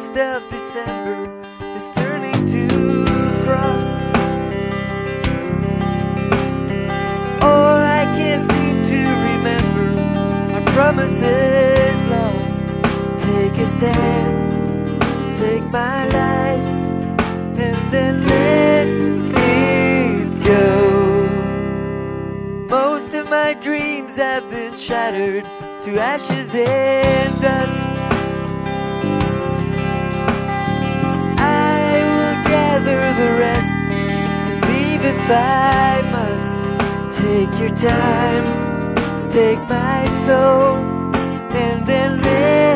1st of December is turning to frost. All I can seem to remember are promises lost. Take a stand, take my life, and then let it go. Most of my dreams have been shattered to ashes and dust. I will gather the rest and leave if I must. Take your time, take my soul, and then let